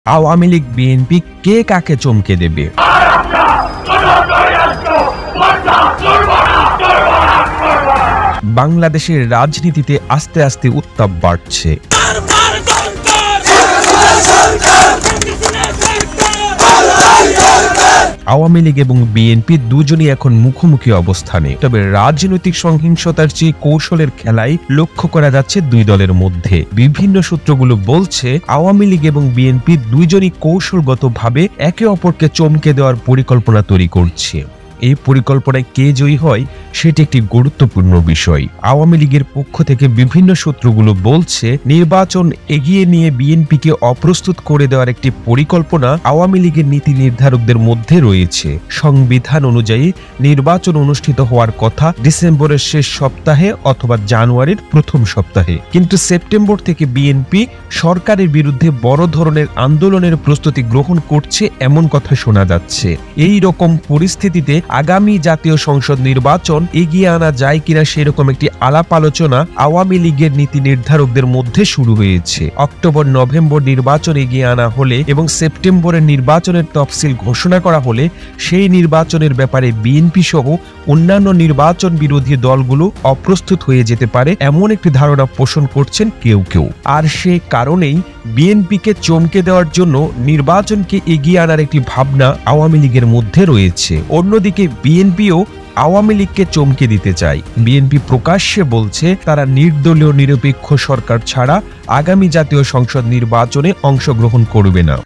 Awami League BNP কে কাকে চমকে দেবে? বাংলাদেশের রাজনীতিতে আস্তে আস্তে উত্তাপ বাড়ছে। আওয়ামী লীগ এবং বিএনপি দুজনই এখন মুখোমুখি অবস্থানে। তবে রাজনৈতিক সহিংসতার চেয়ে কৌশলের খেলাই লক্ষ্য করা যাচ্ছে দুই দলের মধ্যে। বিভিন্ন সূত্রগুলো বলছে আওয়ামী লীগ এবং বিএনপি দুইজনই কৌশলগতভাবে একে অপরকে চমকে দেওয়ার পরিকল্পনা তৈরি করছে। এই পরিকল্পনায় কে জয়ী হয় সেটি একটি গুরুত্বপূর্ণ বিষয়। আওয়ামী লীগের পক্ষ থেকে বিভিন্ন সূত্রগুলো বলছে নির্বাচন এগিয়ে নিয়ে বিএনপিকে অপ্রস্তুত করে দেওয়ার একটি পরিকল্পনা আওয়ামী লীগের নীতি নির্ধারকদের মধ্যে রয়েছে। সংবিধান অনুযায়ী নির্বাচন অনুষ্ঠিত হওয়ার কথা ডিসেম্বরের শেষ সপ্তাহে অথবা জানুয়ারির প্রথম সপ্তাহে, কিন্তু সেপ্টেম্বর থেকে বিএনপি সরকারের বিরুদ্ধে বড় ধরনের আন্দোলনের প্রস্তুতি গ্রহণ করছে এমন কথা শোনা যাচ্ছে। এই রকম পরিস্থিতিতে আগামী জাতীয় সংসদ নির্বাচন এগিয়ে আনা যায় কিনা সেরকম একটি আলাপ আলোচনা আওয়ামী লীগের নীতি নির্ধারকদের মধ্যে শুরু হয়েছে। অক্টোবর নভেম্বর নির্বাচন এগিয়ে আনা হলে এবং সেপ্টেম্বরের নির্বাচনের তফসিল ঘোষণা করা হলে সেই নির্বাচনের ব্যাপারে বিএনপি সহ অন্যান্য নির্বাচন বিরোধী দলগুলো অপ্রস্তুত হয়ে যেতে পারে এমন একটি ধারণা পোষণ করছেন কেউ কেউ। আর সে কারণেই বিএনপিকে চমকে দেওয়ার জন্য নির্বাচনকে এগিয়ে আনার একটি ভাবনা আওয়ামী লীগের মধ্যে রয়েছে। অন্যদিকে বিএনপিও আওয়ামী লীগকে চমকে দিতে চায়। বিএনপি প্রকাশ্যে বলছে তারা নির্দলীয় নিরপেক্ষ সরকার ছাড়া আগামী জাতীয় সংসদ নির্বাচনে অংশগ্রহণ করবে না।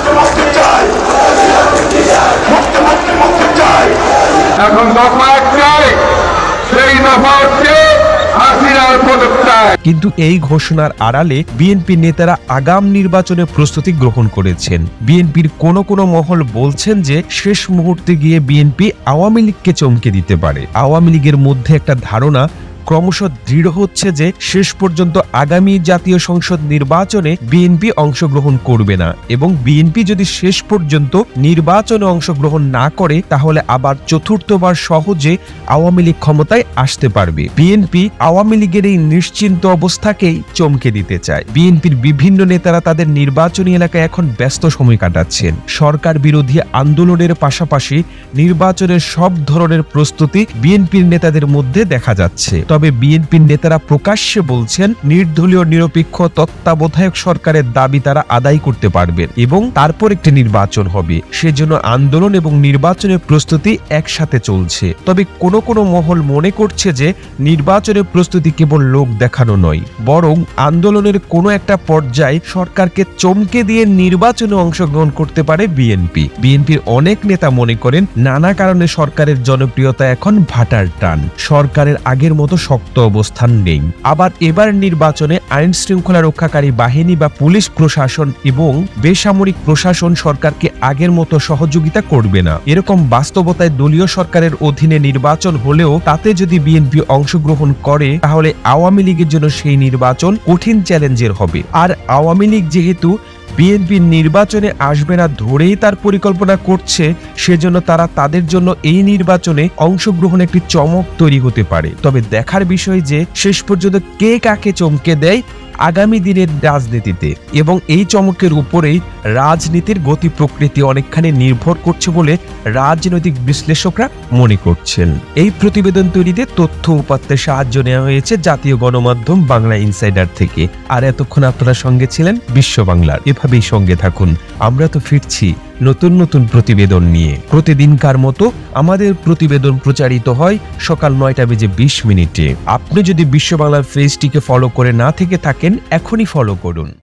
কিন্তু এই ঘোষণার আড়ালে বিএনপি নেতারা আগাম নির্বাচনে প্রস্তুতি গ্রহণ করেছেন। বিএনপির কোন মহল বলছেন যে শেষ মুহূর্তে গিয়ে বিএনপি আওয়ামী লীগকে চমকে দিতে পারে। আওয়ামী লীগের মধ্যে একটা ধারণা ক্রমশ দৃঢ় হচ্ছে যে শেষ পর্যন্ত আগামী জাতীয় সংসদ নির্বাচনে বিএনপি অংশগ্রহণ করবে না, এবং বিএনপি যদি শেষ পর্যন্ত নির্বাচনে অংশগ্রহণ না করে তাহলে আবার চতুর্থবার সহজে আওয়ামী লীগ ক্ষমতায় আসতে পারবে। বিএনপি আওয়ামী লীগের এই নিশ্চিন্ত অবস্থাকেই চমকে দিতে চায়। বিএনপির বিভিন্ন নেতারা তাদের নির্বাচনী এলাকায় এখন ব্যস্ত সময় কাটাচ্ছেন। সরকার বিরোধী আন্দোলনের পাশাপাশি নির্বাচনের সব ধরনের প্রস্তুতি বিএনপির নেতাদের মধ্যে দেখা যাচ্ছে। তবে বিএনপির নেতারা প্রকাশ্যে বলছেন নির্দলীয় নিরপেক্ষ তত্ত্বাবধায়ক সরকারের দাবি তারা আদায় করতে পারবেন এবং তারপর একটি নির্বাচন হবে। সেজন্য আন্দোলন এবং নির্বাচনের প্রস্তুতি একসাথে চলছে। তবে কোন মহল মনে করছে যে নির্বাচনের প্রস্তুতি কেবল লোক দেখানো নয়, বরং আন্দোলনের কোনো একটা পর্যায়ে সরকারকে চমকে দিয়ে নির্বাচনে অংশগ্রহণ করতে পারে বিএনপি। বিএনপির অনেক নেতা মনে করেন নানা কারণে সরকারের জনপ্রিয়তা এখন ভাটার টান, সরকারের আগের মতো শক্ত অবস্থান নেই। আবার এবার নির্বাচনে আইন শৃঙ্খলা রক্ষাকারী বাহিনী বা পুলিশ প্রশাসন এবং বেসামরিক প্রশাসন সরকারকে আগের মতো সহযোগিতা করবে না। এরকম বাস্তবতায় দলীয় সরকারের অধীনে নির্বাচন হলেও তাতে যদি বিএনপি অংশগ্রহণ করে তাহলে আওয়ামী লীগের জন্য সেই নির্বাচন কঠিন চ্যালেঞ্জের হবে। আর আওয়ামী লীগ যেহেতু বিএনপির নির্বাচনে আসবে না ধরেই তার পরিকল্পনা করছে, সেজন্য তারা তাদের জন্য এই নির্বাচনে অংশগ্রহণ একটি চমক তৈরি হতে পারে। তবে দেখার বিষয় যে শেষ পর্যন্ত কে কাকে চমকে দেয় আগামী দিনের রাজনীতিতে, এবং এই চমকের উপরেই রাজনীতির গতি প্রকৃতি অনেকখানি নির্ভর করছে বলে রাজনৈতিক বিশ্লেষকরা মনে করছেন। এই প্রতিবেদন তৈরিতে তথ্য উপাত্তের সাহায্য নেওয়া হয়েছে জাতীয় গণমাধ্যম বাংলা ইনসাইডার থেকে। আর এতক্ষণ আপনারা সঙ্গে ছিলেন বিশ্ব বাংলার। এভাবেই সঙ্গে থাকুন, আমরা তো ফিরছি নতুন প্রতিবেদন নিয়ে। প্রতিদিনকার মতো আমাদের প্রতিবেদন প্রচারিত হয় সকাল 9:20 আপনি যদি বিশ্ব বাংলার পেজটিকে ফলো করে না থেকে থাকেন এখনই ফলো করুন।